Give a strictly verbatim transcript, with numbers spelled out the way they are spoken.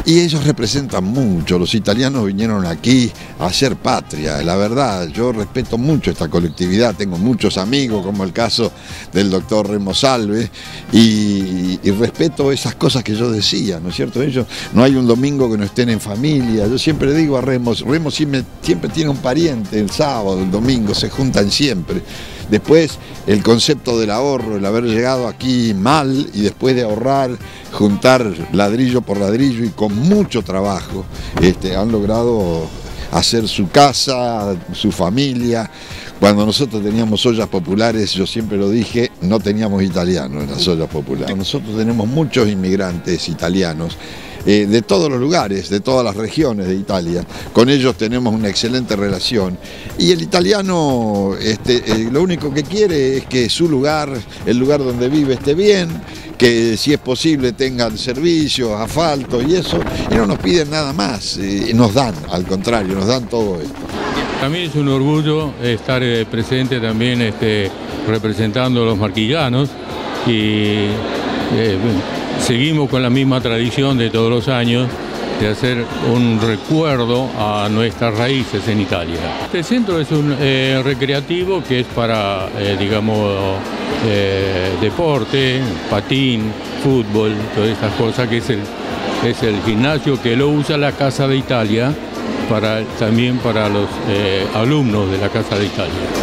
Y ellos representan mucho, los italianos vinieron aquí a hacer patria, la verdad, yo respeto mucho esta colectividad, tengo muchos amigos, como el caso del doctor Remo Salve, y, y respeto esas cosas que yo decía, ¿no es cierto? Ellos, no hay un domingo que no estén en familia, yo siempre digo a Remo, Remo siempre, siempre tiene un pariente, el sábado, el domingo, se juntan siempre. Después el concepto del ahorro, el haber llegado aquí mal y después de ahorrar, juntar ladrillo por ladrillo y con mucho trabajo, este, han logrado hacer su casa, su familia. Cuando nosotros teníamos ollas populares, yo siempre lo dije, no teníamos italianos en las ollas populares. Nosotros tenemos muchos inmigrantes italianos, Eh, de todos los lugares, de todas las regiones de Italia. Con ellos tenemos una excelente relación. Y el italiano este, eh, lo único que quiere es que su lugar, el lugar donde vive, esté bien, que si es posible tengan servicios, asfalto y eso, y no nos piden nada más, eh, nos dan, al contrario, nos dan todo esto. Para mí es un orgullo estar eh, presente también este, representando a los marquillanos y eh, seguimos con la misma tradición de todos los años de hacer un recuerdo a nuestras raíces en Italia. Este centro es un eh, recreativo que es para, eh, digamos, eh, deporte, patín, fútbol, todas estas cosas, que es el, es el gimnasio que lo usa la Casa de Italia, para, también para los eh, alumnos de la Casa de Italia.